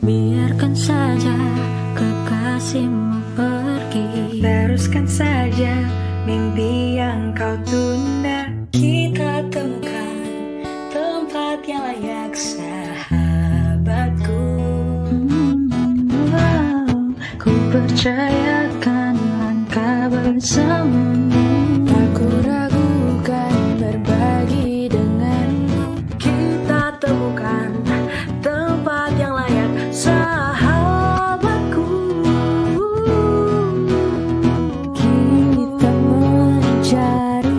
Biarkan saja kekasihmu pergi, teruskan saja mimpi yang kau tunda. kita temukan tempat yang layak, sahabatku. Ku percayakan langkah bersamamu. Aku ragukan berbagi denganmu. Kita temukan tempat yang layak, sahabatku. Kita mencari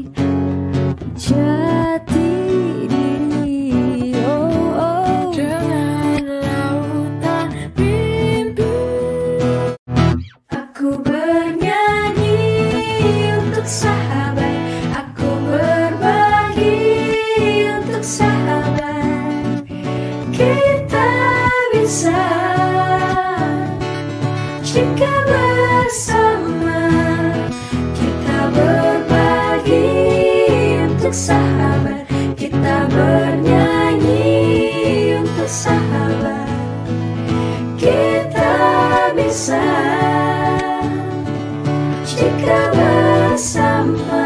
jati diri, dengan lautan mimpi. Aku bernyanyi untuk sahabat, aku berbagi untuk sahabat. Kita bisa jika bersama, kita berbagi untuk sahabat, kita bernyanyi untuk sahabat. Kita bisa jika bersama.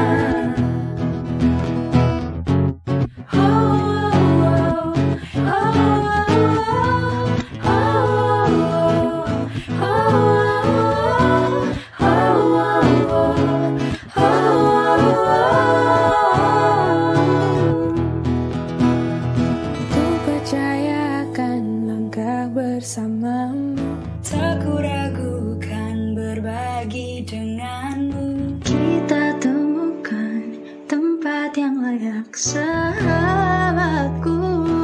Ku percayakan langkah bersamamu. Tak ku ragukan berbagi denganmu. Kita temukan tempat yang layak, sahabatku.